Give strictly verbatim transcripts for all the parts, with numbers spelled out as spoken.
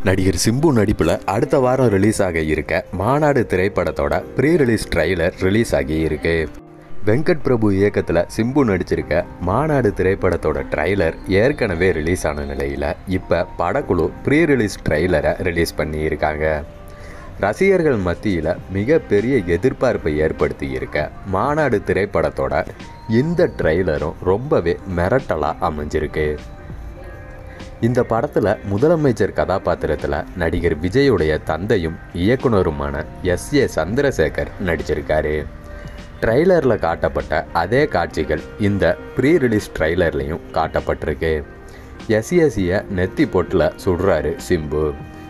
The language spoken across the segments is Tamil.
நடிகர் சிம்பு நடிப்பில் அடுத்த வாரம் ரிலீஸ் ஆக இருக்க மாநாடு திரைப்படத்தோட ப்ரீ ரிலீஸ் ட்ரெய்லர் ரிலீஸ் ஆகி இருக்கு. வெங்கட் பிரபு இயக்கத்தில் சிம்பு நடிச்சிருக்க மாநாடு திரைப்படத்தோட ட்ரெய்லர் ஏற்கனவே ரிலீஸ் ஆன நிலையில் இப்போ படக்குழு ப்ரீ ரிலீஸ் ட்ரெய்லரை ரிலீஸ் பண்ணியிருக்காங்க. ரசிகர்கள் மத்தியில் மிகப்பெரிய எதிர்பார்ப்பை ஏற்படுத்தி இருக்க மாநாடு திரைப்படத்தோட இந்த ட்ரெய்லரும் ரொம்பவே மிரட்டலாக அமைஞ்சிருக்கு. இந்த படத்தில் முதலமைச்சர் கதாபாத்திரத்தில் நடிகர் விஜயுடைய தந்தையும் இயக்குனருமான எஸ் ஏ சந்திரசேகர் நடிச்சிருக்காரு. ட்ரெய்லரில் காட்டப்பட்ட அதே காட்சிகள் இந்த ப்ரீ ரிலீஸ் ட்ரெய்லர்லையும் காட்டப்பட்டிருக்கு. எஸ்ஏசியை நெத்தி பொட்டில் சுடுறாரு சிம்பு.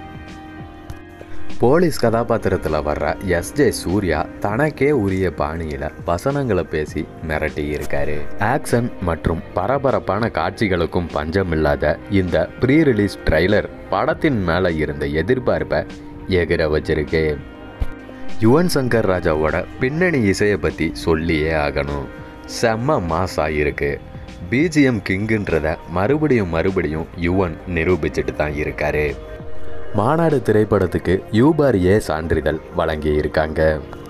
போலீஸ் கதாபாத்திரத்தில் வர்ற எஸ் ஜே சூர்யா தனக்கே உரிய பாணியில் வசனங்களை பேசி மிரட்டி இருக்காரு. ஆக்ஷன் மற்றும் பரபரப்பான காட்சிகளுக்கும் பஞ்சமில்லாத இந்த ப்ரீ ரிலீஸ் ட்ரெய்லர் படத்தின் மேலே இருந்த எதிர்பார்ப்பை எகிர வச்சிருக்கு. யுவன் சங்கர் ராஜாவோட பின்னணி இசையை பற்றி சொல்லியே ஆகணும். செம்ம மாஸாக இருக்கு. பிஜிஎம் கிங்குன்றத மறுபடியும் மறுபடியும் யுவன் நிரூபிச்சுட்டு தான் இருக்காரு. மாநாடு திரைப்படத்துக்கு யூபார் ஏ சான்றிதழ் வழங்கி இருக்காங்க.